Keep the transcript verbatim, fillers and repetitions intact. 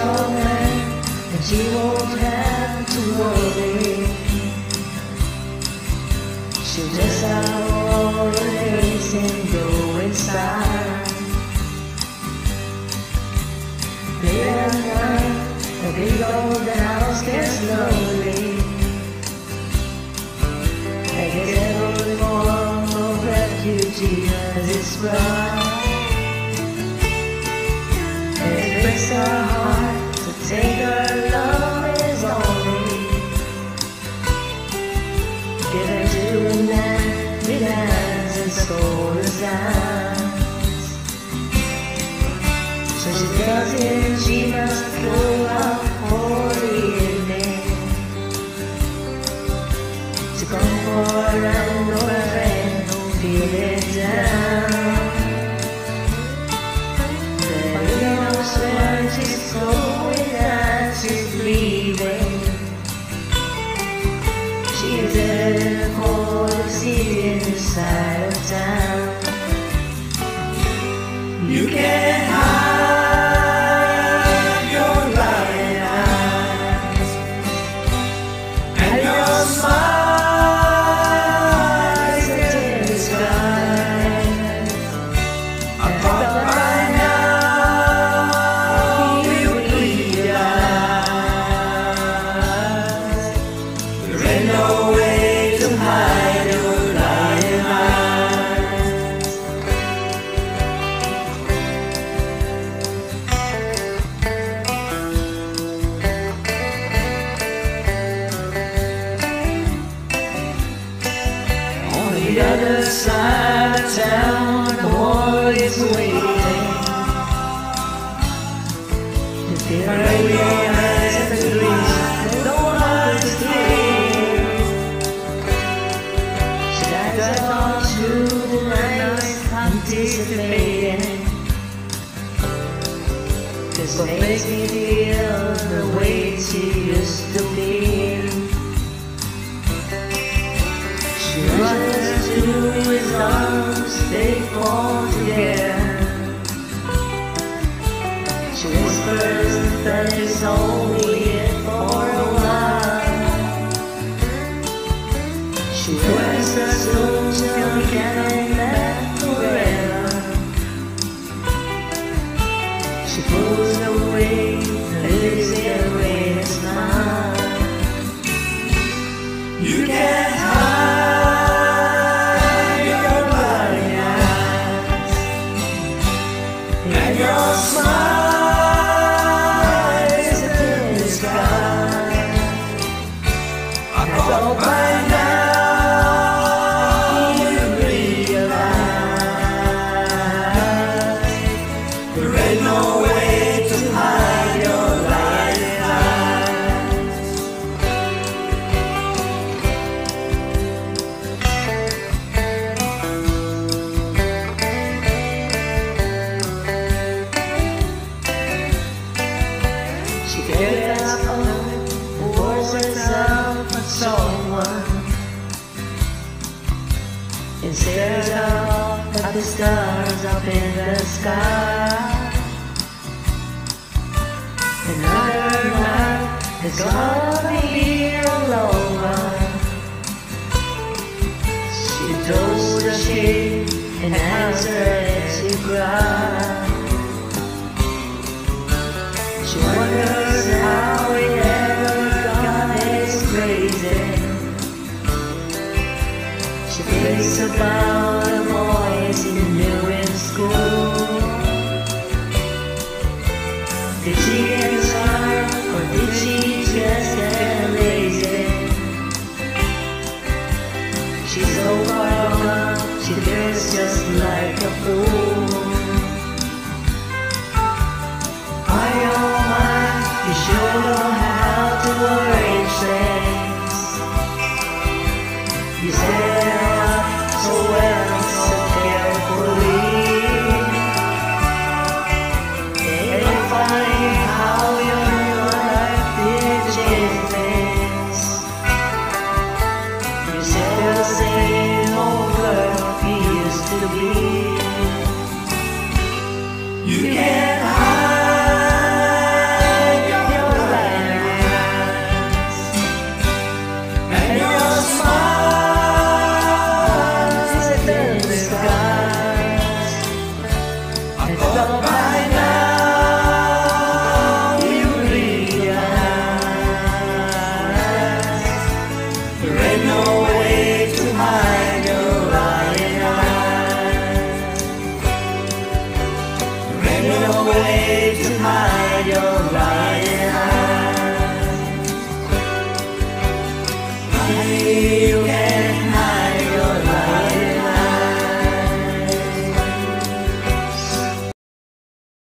your man, and she won't have to worry. She'll just have all the lace and go inside. Late at night, the big old house gets lonely. I guess every form of refugee has its pride. It breaks her heart to take her love is only given to a man with hands and shoulders down. So she tells him she must go out for the evening to come for an old friend who'll feel it down. But he knows where she's going and she's leaving. She's headed for the city in the side of town. You can't hide your lying eyes and your smile is in the sky. I thought by now you would realize there ain't no way to hide your lying eyes. On the other side of town, the war is waiting. The fear of your eyes and the grief, no heart is clear. Should I drive on through the night, anticipating? 'Cause what makes me feel the way she used to feel. She runs to his arms, they fall together. She whispers that it's only it for a while. She wears her soul till we can't last forever. She pulls away, lives away and smiles. You can't hide your lying eyes and your smile is in the sky. I thought by now you realize there ain't no way to hide your lying eyes. She gave us hope, the words herself for someone, instead of at the stars up in the sky. Another night is gonna be all over. She throws the shade and hangs her head to cry. She wonders how it ever got this crazy. She thinks about the boys she knew in school. Did she get shy or did she just get lazy? She's so far gone, she feels just like a fool. On your mind, you sure know how to arrange things. You set up so well. me